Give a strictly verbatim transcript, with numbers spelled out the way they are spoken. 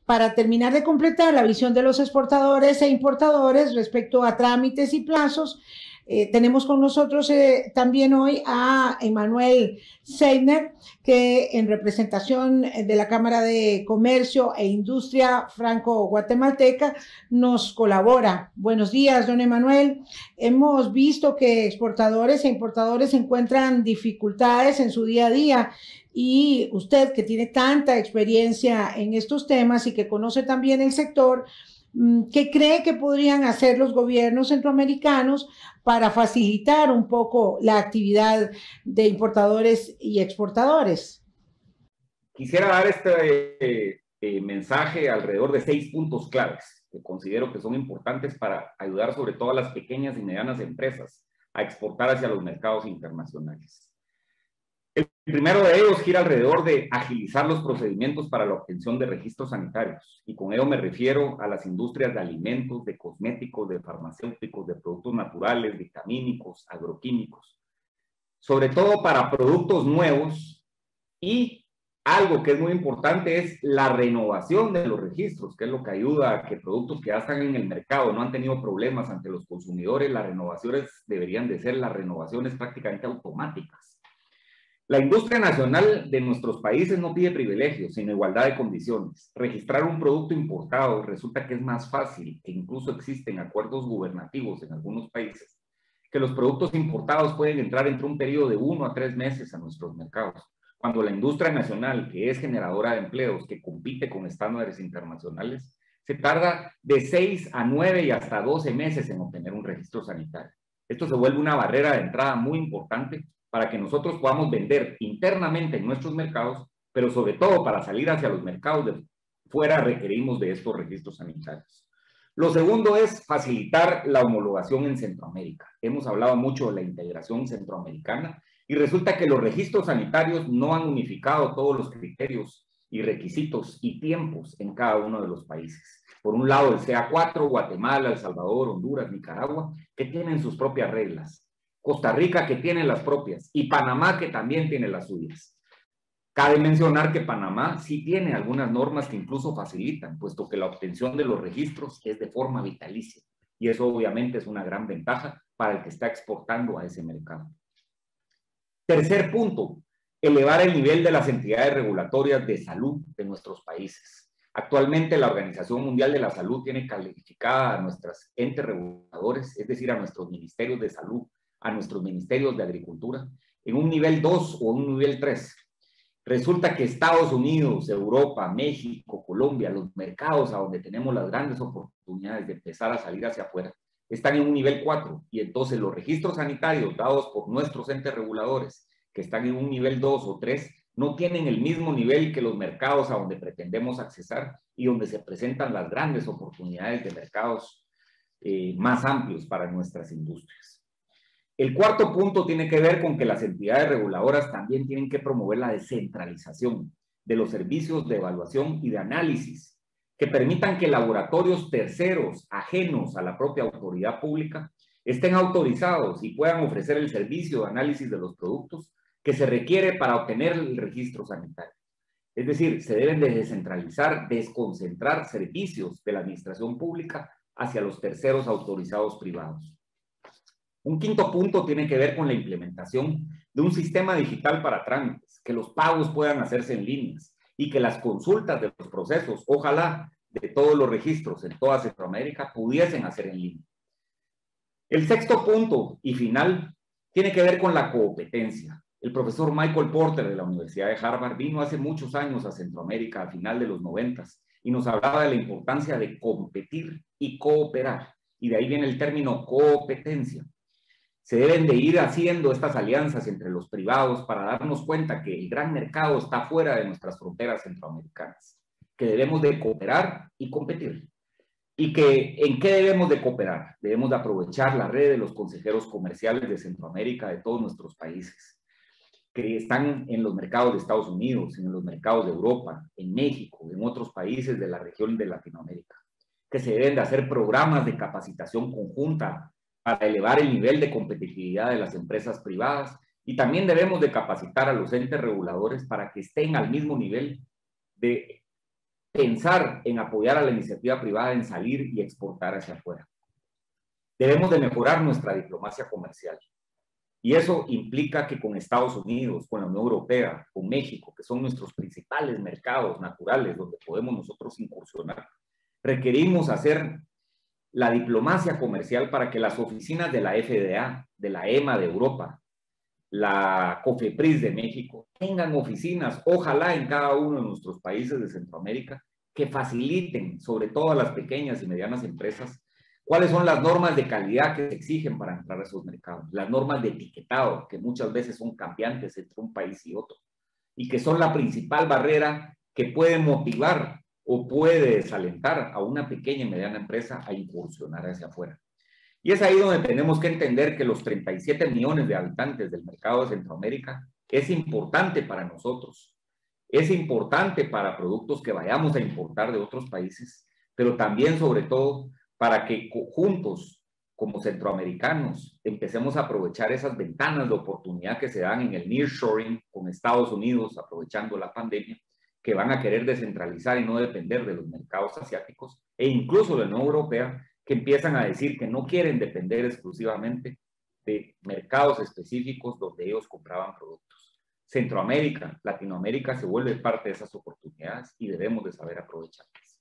para terminar de completar la visión de los exportadores e importadores respecto a trámites y plazos, eh, tenemos con nosotros eh, también hoy a Emanuel Seidner, que en representación de la Cámara de Comercio e Industria Franco-Guatemalteca nos colabora. Buenos días, don Emanuel. Hemos visto que exportadores e importadores encuentran dificultades en su día a día, y usted, que tiene tanta experiencia en estos temas y que conoce también el sector, ¿qué cree que podrían hacer los gobiernos centroamericanos para facilitar un poco la actividad de importadores y exportadores? Quisiera dar este eh, eh, mensaje alrededor de seis puntos claves que considero que son importantes para ayudar sobre todo a las pequeñas y medianas empresas a exportar hacia los mercados internacionales. El primero de ellos gira alrededor de agilizar los procedimientos para la obtención de registros sanitarios, y con ello me refiero a las industrias de alimentos, de cosméticos, de farmacéuticos, de productos naturales, vitamínicos, agroquímicos, sobre todo para productos nuevos. Y algo que es muy importante es la renovación de los registros, que es lo que ayuda a que productos que ya están en el mercado, no han tenido problemas ante los consumidores. Las renovaciones deberían de ser las renovaciones prácticamente automáticas. La industria nacional de nuestros países no pide privilegios, sino igualdad de condiciones. Registrar un producto importado resulta que es más fácil, e incluso existen acuerdos gubernativos en algunos países, que los productos importados pueden entrar entre un periodo de uno a tres meses a nuestros mercados, cuando la industria nacional, que es generadora de empleos, que compite con estándares internacionales, se tarda de seis a nueve y hasta doce meses en obtener un registro sanitario. Esto se vuelve una barrera de entrada muy importante para que nosotros podamos vender internamente en nuestros mercados, pero sobre todo para salir hacia los mercados de fuera requerimos de estos registros sanitarios. Lo segundo es facilitar la homologación en Centroamérica. Hemos hablado mucho de la integración centroamericana y resulta que los registros sanitarios no han unificado todos los criterios y requisitos y tiempos en cada uno de los países. Por un lado, el C A cuatro, Guatemala, El Salvador, Honduras, Nicaragua, que tienen sus propias reglas. Costa Rica, que tiene las propias, y Panamá, que también tiene las suyas. Cabe mencionar que Panamá sí tiene algunas normas que incluso facilitan, puesto que la obtención de los registros es de forma vitalicia, y eso obviamente es una gran ventaja para el que está exportando a ese mercado. Tercer punto, elevar el nivel de las entidades regulatorias de salud de nuestros países. Actualmente la Organización Mundial de la Salud tiene calificada a nuestros entes reguladores, es decir, a nuestros ministerios de salud, a nuestros ministerios de agricultura, en un nivel dos o un nivel tres. Resulta que Estados Unidos, Europa, México, Colombia, los mercados a donde tenemos las grandes oportunidades de empezar a salir hacia afuera, están en un nivel cuatro, y entonces los registros sanitarios dados por nuestros entes reguladores, que están en un nivel dos o tres, no tienen el mismo nivel que los mercados a donde pretendemos accesar y donde se presentan las grandes oportunidades de mercados eh, más amplios para nuestras industrias. El cuarto punto tiene que ver con que las entidades reguladoras también tienen que promover la descentralización de los servicios de evaluación y de análisis, que permitan que laboratorios terceros, ajenos a la propia autoridad pública, estén autorizados y puedan ofrecer el servicio de análisis de los productos que se requiere para obtener el registro sanitario. Es decir, se deben de descentralizar, desconcentrar servicios de la administración pública hacia los terceros autorizados privados. Un quinto punto tiene que ver con la implementación de un sistema digital para trámites, que los pagos puedan hacerse en líneas y que las consultas de los procesos, ojalá de todos los registros en toda Centroamérica, pudiesen hacer en línea. El sexto punto y final tiene que ver con la competencia. El profesor Michael Porter de la Universidad de Harvard vino hace muchos años a Centroamérica a final de los noventas y nos hablaba de la importancia de competir y cooperar, y de ahí viene el término competencia. Se deben de ir haciendo estas alianzas entre los privados para darnos cuenta que el gran mercado está fuera de nuestras fronteras centroamericanas, que debemos de cooperar y competir. Y que, ¿en qué debemos de cooperar? Debemos de aprovechar la red de los consejeros comerciales de Centroamérica, de todos nuestros países, que están en los mercados de Estados Unidos, en los mercados de Europa, en México, en otros países de la región de Latinoamérica, que se deben de hacer programas de capacitación conjunta para elevar el nivel de competitividad de las empresas privadas, y también debemos de capacitar a los entes reguladores para que estén al mismo nivel de pensar en apoyar a la iniciativa privada en salir y exportar hacia afuera. Debemos de mejorar nuestra diplomacia comercial. Y eso implica que con Estados Unidos, con la Unión Europea, con México, que son nuestros principales mercados naturales donde podemos nosotros incursionar, requerimos hacer la diplomacia comercial para que las oficinas de la F D A, de la E M A de Europa, la COFEPRIS de México, tengan oficinas, ojalá en cada uno de nuestros países de Centroamérica, que faciliten, sobre todo a las pequeñas y medianas empresas, cuáles son las normas de calidad que se exigen para entrar a esos mercados, las normas de etiquetado, que muchas veces son cambiantes entre un país y otro, y que son la principal barrera que puede motivar o puede desalentar a una pequeña y mediana empresa a incursionar hacia afuera. Y es ahí donde tenemos que entender que los treinta y siete millones de habitantes del mercado de Centroamérica es importante para nosotros, es importante para productos que vayamos a importar de otros países, pero también, sobre todo, para que juntos, como centroamericanos, empecemos a aprovechar esas ventanas de oportunidad que se dan en el nearshoring con Estados Unidos, aprovechando la pandemia, que van a querer descentralizar y no depender de los mercados asiáticos, e incluso de la Unión Europea, que empiezan a decir que no quieren depender exclusivamente de mercados específicos donde ellos compraban productos. Centroamérica, Latinoamérica se vuelve parte de esas oportunidades y debemos de saber aprovecharlas.